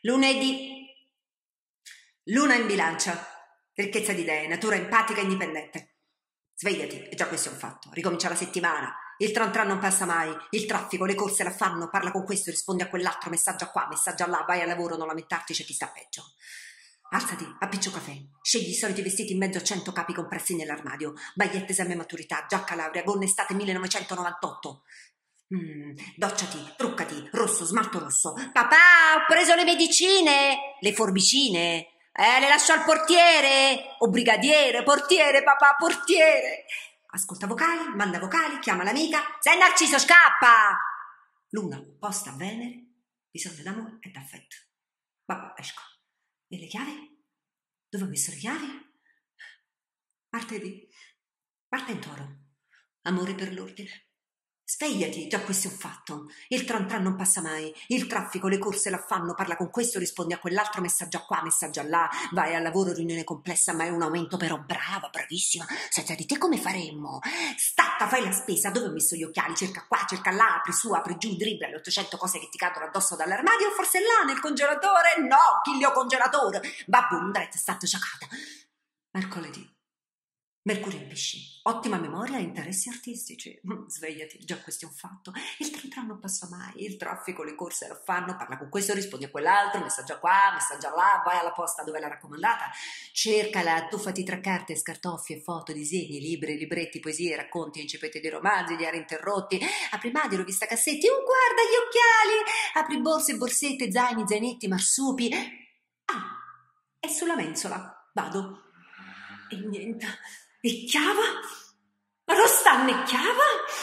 Lunedì. Luna in bilancia. Ricchezza di idee, natura empatica e indipendente. Svegliati, è già questo è un fatto. Ricomincia la settimana. Il tran tran non passa mai. Il traffico, le corse, l'affanno. Parla con questo, rispondi a quell'altro. Messaggia qua, messaggia là. Vai al lavoro, non lamentarti, c'è chi sta peggio. Alzati, appiccio caffè. Scegli i soliti vestiti in mezzo a 100 capi compressi nell'armadio. Magliette esame maturità, giacca laurea, gonna estate 1998. Docciati, truccati, rosso, smalto rosso. Papà, ho preso le medicine, le forbicine. Le lascio al portiere. O brigadiere, portiere, papà, portiere. Ascolta vocali, manda vocali, chiama l'amica. Sei Narciso, scappa! Luna, posta a Venere, bisogno d'amore e d'affetto. Vabbè, esco. E le chiavi? Dove ho messo le chiavi? Martedì. Marte in Toro. Amore per l'ordine. Svegliati, già questo ho fatto. Il tran tran non passa mai. Il traffico, le corse, l'affanno. Parla con questo, rispondi a quell'altro. Messaggia qua, messaggia là. Vai al lavoro, riunione complessa, ma è un aumento però. Brava, bravissima. Senza di te come faremmo? Stacca, fai la spesa. Dove ho messo gli occhiali? Cerca qua, cerca là. Apri su, apri giù, dribbla le 800 cose che ti cadono addosso dall'armadio. Forse là, nel congelatore? No, chiglio congelatore. Babbo, non è stato giocata. Mercoledì. Mercurio in Pesci, ottima memoria e interessi artistici. Svegliati, già questo è un fatto. Il tran non passa mai, il traffico, le corse l'affanno, parla con questo, rispondi a quell'altro, messaggia qua, messaggia là, vai alla posta dove l'ha raccomandata, cercala, tuffati tra carte, scartoffie, foto, disegni, libri, libretti, poesie, racconti, incipeti di romanzi, diari interrotti, apri maghi, rivista cassetti, guarda gli occhiali, apri borse, borsette, zaini, zainetti, marsupi. Ah, è sulla mensola, vado. E niente. Necchiava? Non sta necchiava?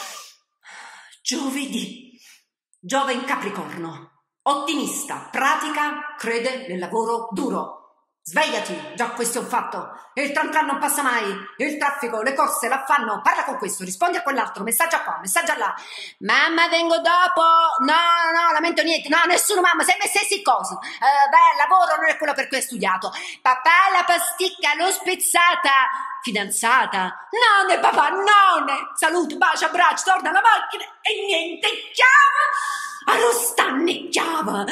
Giovedì. Giove in Capricorno. Ottimista, pratica, crede nel lavoro duro. Svegliati, già questo è un fatto. Il tran tran non passa mai. Il traffico, le corse, l'affanno. Parla con questo, rispondi a quell'altro. Messaggia qua, messaggia là. Mamma, vengo dopo. No, lamento niente. No, nessuno, mamma, sei messa sì cose. Beh, il lavoro non è quello per cui hai studiato. Papà, la pasticca l'ho spezzata. Fidanzata? Nonne, papà, nonne. Saluto, bacio, abbraccio, torna alla macchina e niente, chiava. Arrostannecchiava.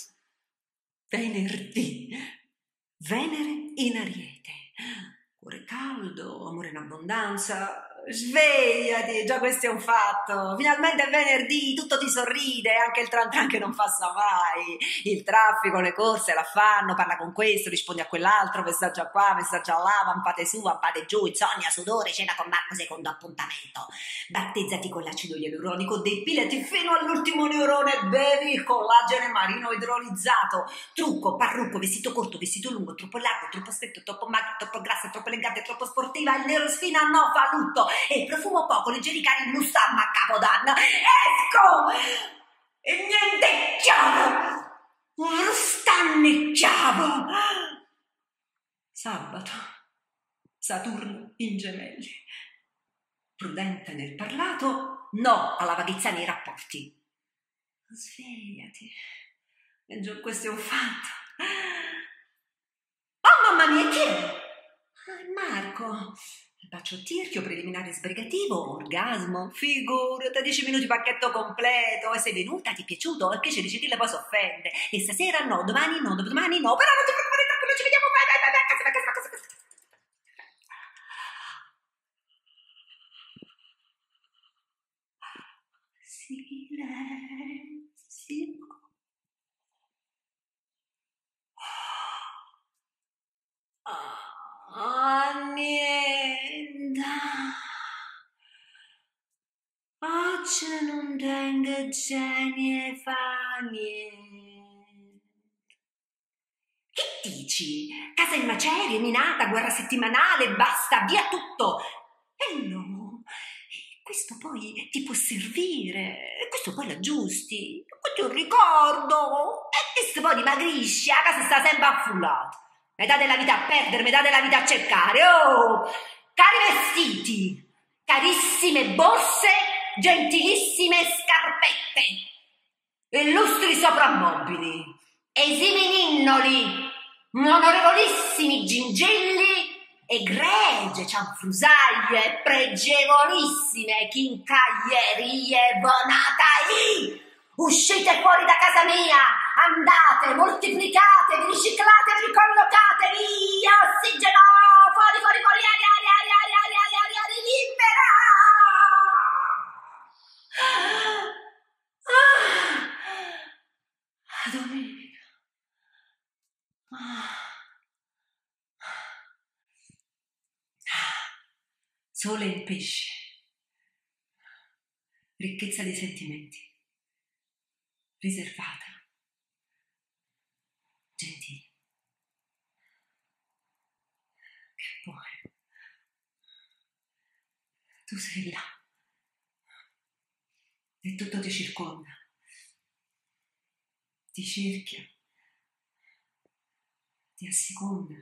Venerdì. Venere in Ariete. Cuore caldo, amore in abbondanza. Svegliati, già questo è un fatto. Finalmente è venerdì, tutto ti sorride, anche il tran tran che non passa mai. Il traffico, le corse, l'affanno, parla con questo, rispondi a quell'altro, messaggia qua, messaggia là, vampate su, vampate giù, insonnia, sudore, cena con Marco, secondo appuntamento. Battezzati con l'acido ialuronico, depilati fino all'ultimo neurone, bevi il collagene marino idrolizzato. Trucco, parrucco, vestito corto, vestito lungo, troppo largo, troppo stretto, troppo magro, troppo grassa, troppo elegante, troppo sportiva, il nero sfina, no, fa lutto. E profumo poco, leggeri cari, mustamma a Capodanno. Esco! E niente chiavo! Stannecchiavo! Sabato. Saturno in Gemelli. Prudente nel parlato, no alla vaghezza nei rapporti. Svegliati. E già questo è un fatto. Oh, mamma mia, chi è? Marco. Bacio tirchio, preliminare sbrigativo, orgasmo, figurati, 10 minuti pacchetto completo, e sei venuta, ti è piaciuto, e che ci dici che poi si offende, e stasera no, domani no, dopodomani no, però non ti preoccupare troppo, noi ci vediamo, vai, a casa. Silenzio. Niente. Oggi non tengo genio fa niente. Che dici? Casa in macerie, minata, guerra settimanale, basta, via tutto. E no, questo poi ti può servire, questo poi l'aggiusti, questo è un ricordo, e questo poi dimagrisci, a casa sta sempre affullato. Metà della vita a perdere, metà della vita a cercare. Oh, cari vestiti, carissime borse, gentilissime scarpette, illustri soprammobili, esimi ninnoli, onorevolissimi gingilli, egregie cianfrusaglie, pregevolissime chincaglierie, bonatai. Uscite fuori da casa mia, andate, moltiplicatevi, riciclatevi, ricollocatevi, ossigeno, fuori, fuori, fuori, aria, aria, aria, aria, aria, aria, aria, aria, libera! Domenica. Sole in pesce, ricchezza di sentimenti, riservata, gentile. Che poi tu sei là e tutto ti circonda, ti cerchia, ti asseconda.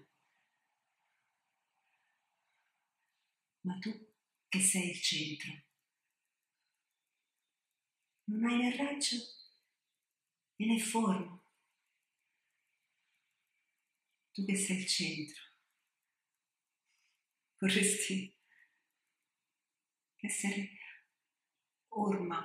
Ma tu, che sei il centro, non hai né raggio e né forma. Tu che sei il centro, vorresti essere orma.